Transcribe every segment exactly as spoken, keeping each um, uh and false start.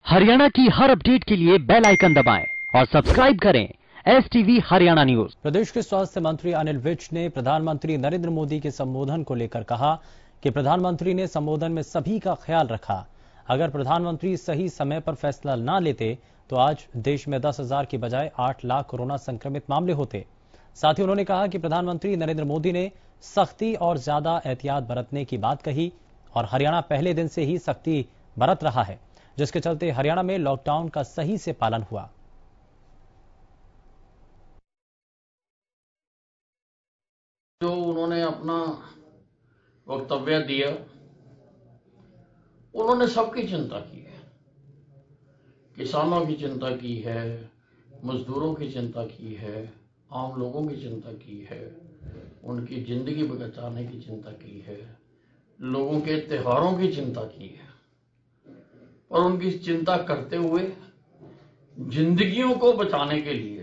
हरियाणा की हर अपडेट के लिए बेल आइकन दबाएं और सब्सक्राइब करें एस टीवी हरियाणा न्यूज। प्रदेश के स्वास्थ्य मंत्री अनिल विज ने प्रधानमंत्री नरेंद्र मोदी के संबोधन को लेकर कहा कि प्रधानमंत्री ने संबोधन में सभी का ख्याल रखा। अगर प्रधानमंत्री सही समय पर फैसला न लेते तो आज देश में दस हजार की बजाय आठ लाख कोरोना संक्रमित मामले होते। साथ ही उन्होंने कहा कि प्रधानमंत्री नरेंद्र मोदी ने सख्ती और ज्यादा एहतियात बरतने की बात कही और हरियाणा पहले दिन से ही सख्ती बरत रहा है, जिसके चलते हरियाणा में लॉकडाउन का सही से पालन हुआ। जो उन्होंने अपना वक्तव्य दिया, उन्होंने सबकी चिंता की है। किसानों की चिंता की है, मजदूरों की चिंता की है, आम लोगों की चिंता की है, उनकी जिंदगी बचाने की चिंता की है, लोगों के त्योहारों की चिंता की है। और उनकी चिंता करते हुए जिंदगियों को बचाने के लिए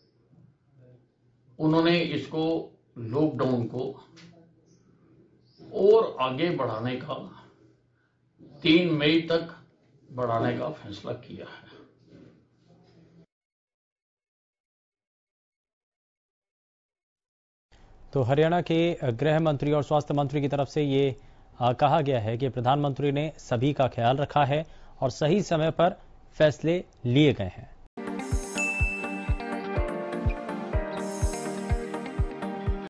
उन्होंने इसको लॉकडाउन को और आगे बढ़ाने का तीन मई तक बढ़ाने का फैसला किया है। तो हरियाणा के गृह मंत्री और स्वास्थ्य मंत्री की तरफ से ये कहा गया है कि प्रधानमंत्री ने सभी का ख्याल रखा है और सही समय पर फैसले लिए गए हैं।